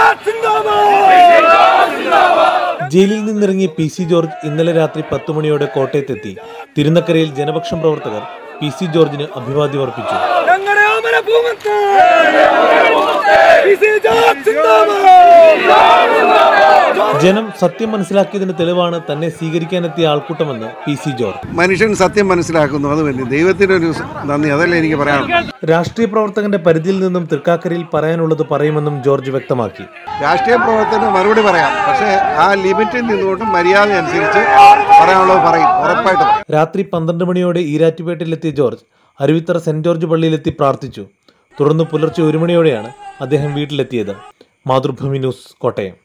ജയിലിൽ നിന്നിറങ്ങിയ PC. George ഇന്നലെ രാത്രി 10 മണിയോടെ കോട്ടയത്തെത്തി. തിരുനക്കരയിൽ ജനപക്ഷം പ്രവർത്തകർ പി.സി. ജോർജിന് അഭിവാദ്യം അർപ്പിച്ചു. ജനം സത്യം മനസ്സിലാക്കിയതിന് തെളിവാണ് തന്നെ സ്വീകരിക്കാനെത്തിയ ആൾക്കൂട്ടമെന്ന് പി.സി. ജോർജ്. മനുഷ്യൻ സത്യം മനസ്സിലാക്കുന്നു, അത് വലിയ ദൈവത്തിന്റെ ഒരു നന്ദി, അതല്ലേ എനിക്ക് പറയാനുള്ളത്. രാഷ്ട്രീയ പ്രവർത്തകന്റെ പരിധിയിൽ നിന്നും തൃക്കാക്കരയിൽ പറയാനുള്ളത് പറയുമെന്നും ജോർജ് വ്യക്തമാക്കി. രാഷ്ട്രീയ പ്രവർത്തകന് മറുപടി പറയാം, പക്ഷേ ആ ലിമിറ്റിൽ നിന്നുകൊണ്ട് മര്യാദ അനുസരിച്ച് പറയാനുള്ളത് പറയും, ഉറപ്പായിട്ടും. രാത്രി 12 മണിയോടെ ഈരാറ്റുപേട്ടയിലെത്തിയ ജോർജ് അരുവിത്തറ സെന്റ് ജോർജ് പള്ളിയിലെത്തി പ്രാർത്ഥിച്ചു. തുടർന്ന് പുലർച്ചെ 1 മണിയോടെയാണ് അദ്ദേഹം വീട്ടിലെത്തിയത്. മാതൃഭൂമി ന്യൂസ്, കോട്ടയം.